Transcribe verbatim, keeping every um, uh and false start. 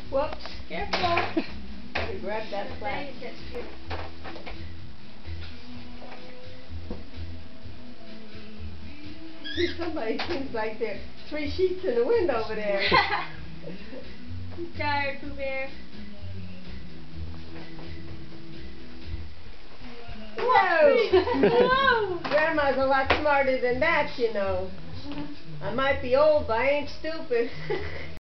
Whoops. Careful. You grab that flat. Somebody seems like there are three sheets in the wind over there. He's tired, Pooh Bear. Whoa! Whoa! Grandma's a lot smarter than that, you know. I might be old, but I ain't stupid.